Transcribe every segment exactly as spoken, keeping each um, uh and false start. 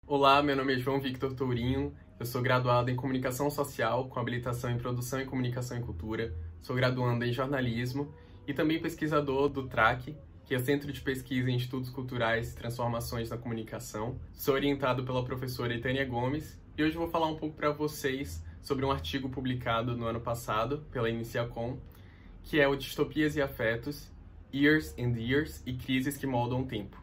Olá, meu nome é João Victor Tourinho, eu sou graduado em Comunicação Social, com habilitação em Produção e Comunicação e Cultura, sou graduando em Jornalismo e também pesquisador do TRAC, que é Centro de Pesquisa em Estudos Culturais e Transformações na Comunicação. Sou orientado pela professora Etânia Gomes e hoje vou falar um pouco para vocês sobre um artigo publicado no ano passado pela Iniciacom, que é o Distopias e Afetos, Years and Years e Crises que Moldam o Tempo.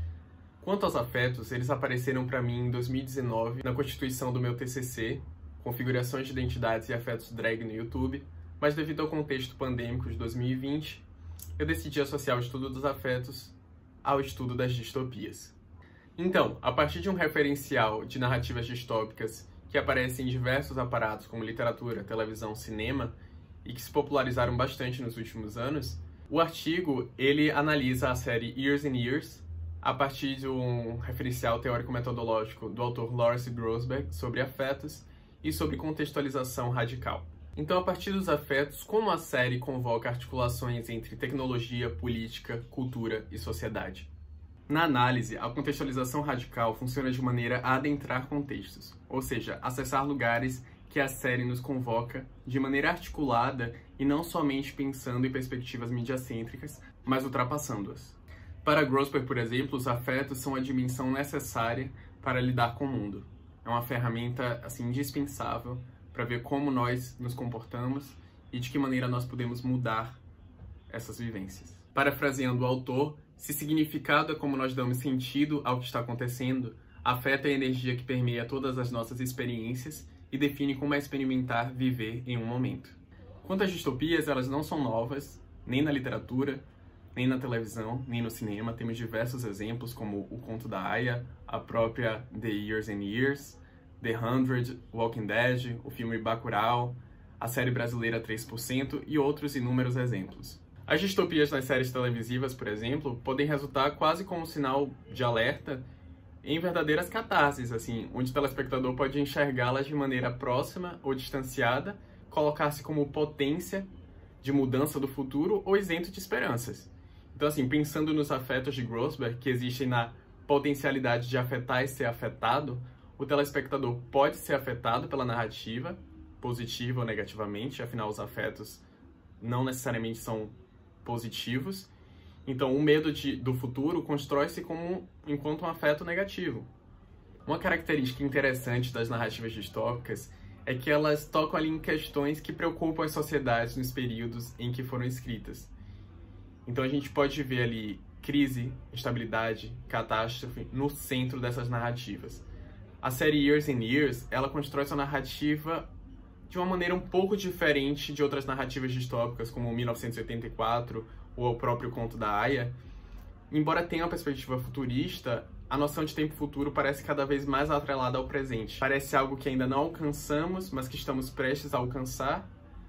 Quanto aos afetos, eles apareceram para mim em dois mil e dezenove na constituição do meu T C C, Configurações de Identidades e Afetos Drag no YouTube, mas devido ao contexto pandêmico de dois mil e vinte, eu decidi associar o estudo dos afetos ao estudo das distopias. Então, a partir de um referencial de narrativas distópicas que aparecem em diversos aparatos como literatura, televisão, cinema e que se popularizaram bastante nos últimos anos, o artigo ele analisa a série Years and Years a partir de um referencial teórico-metodológico do autor Lawrence Grossberg sobre afetos e sobre contextualização radical. Então, a partir dos afetos, como a série convoca articulações entre tecnologia, política, cultura e sociedade? Na análise, a contextualização radical funciona de maneira a adentrar contextos, ou seja, acessar lugares que a série nos convoca de maneira articulada e não somente pensando em perspectivas mediacêntricas, mas ultrapassando-as. Para Grossberg, por exemplo, os afetos são a dimensão necessária para lidar com o mundo. É uma ferramenta assim, indispensável para ver como nós nos comportamos e de que maneira nós podemos mudar essas vivências. Parafraseando o autor, se significado é como nós damos sentido ao que está acontecendo, afeto é a energia que permeia todas as nossas experiências e define como é experimentar viver em um momento. Quanto às distopias, elas não são novas, nem na literatura, nem na televisão, nem no cinema. Temos diversos exemplos, como O Conto da Aia, a própria The Years and Years, The Hundred, Walking Dead, o filme Bacurau, a série brasileira três por cento e outros inúmeros exemplos. As distopias nas séries televisivas, por exemplo, podem resultar quase como um sinal de alerta em verdadeiras catarses, assim, onde o telespectador pode enxergá-las de maneira próxima ou distanciada, colocar-se como potência de mudança do futuro ou isento de esperanças. Então, assim, pensando nos afetos de Grossberg, que existem na potencialidade de afetar e ser afetado, o telespectador pode ser afetado pela narrativa, positiva ou negativamente, afinal os afetos não necessariamente são positivos. Então, o medo de, do futuro constrói-se como enquanto um afeto negativo. Uma característica interessante das narrativas distópicas é que elas tocam ali em questões que preocupam as sociedades nos períodos em que foram escritas. Então a gente pode ver ali crise, instabilidade, catástrofe no centro dessas narrativas. A série Years and Years, ela constrói sua narrativa de uma maneira um pouco diferente de outras narrativas distópicas, como mil novecentos e oitenta e quatro ou o próprio Conto da Aia. Embora tenha uma perspectiva futurista, a noção de tempo futuro parece cada vez mais atrelada ao presente. Parece algo que ainda não alcançamos, mas que estamos prestes a alcançar,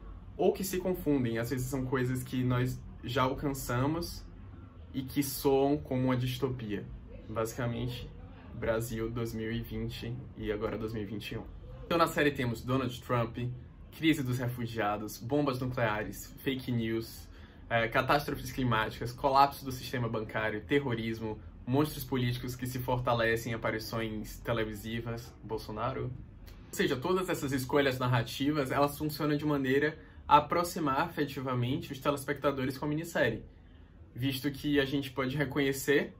ou que se confundem. Às vezes são coisas que nós já alcançamos e que soam como uma distopia. Basicamente, Brasil dois mil e vinte e agora dois mil e vinte e um. Então na série temos Donald Trump, crise dos refugiados, bombas nucleares, fake news, é, catástrofes climáticas, colapso do sistema bancário, terrorismo, monstros políticos que se fortalecem em aparições televisivas, Bolsonaro. Ou seja, todas essas escolhas narrativas, elas funcionam de maneira a aproximar afetivamente os telespectadores com a minissérie, visto que a gente pode reconhecer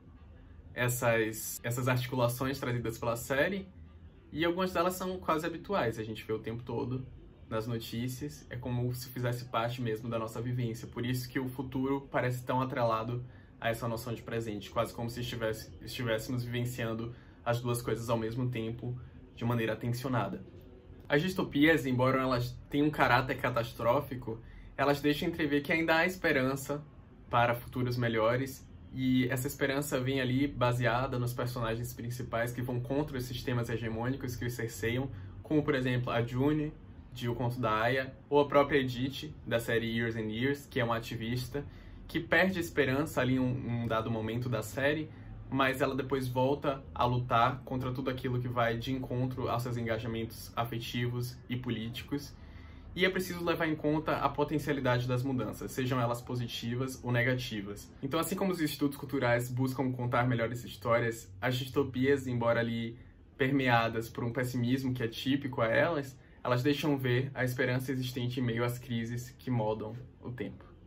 essas, essas articulações trazidas pela série e algumas delas são quase habituais, a gente vê o tempo todo nas notícias, é como se fizesse parte mesmo da nossa vivência, por isso que o futuro parece tão atrelado a essa noção de presente, quase como se estivesse, estivéssemos vivenciando as duas coisas ao mesmo tempo, de maneira atencionada. As distopias, embora elas tenham um caráter catastrófico, elas deixam entrever que ainda há esperança para futuros melhores, e essa esperança vem ali baseada nos personagens principais que vão contra os sistemas hegemônicos que os cerceiam, como, por exemplo, a June, de O Conto da Aia, ou a própria Edith, da série Years and Years, que é uma ativista, que perde esperança ali em um, um dado momento da série, mas ela depois volta a lutar contra tudo aquilo que vai de encontro aos seus engajamentos afetivos e políticos. E é preciso levar em conta a potencialidade das mudanças, sejam elas positivas ou negativas. Então, assim como os estudos culturais buscam contar melhores histórias, as distopias, embora ali permeadas por um pessimismo que é típico a elas, elas deixam ver a esperança existente em meio às crises que moldam o tempo.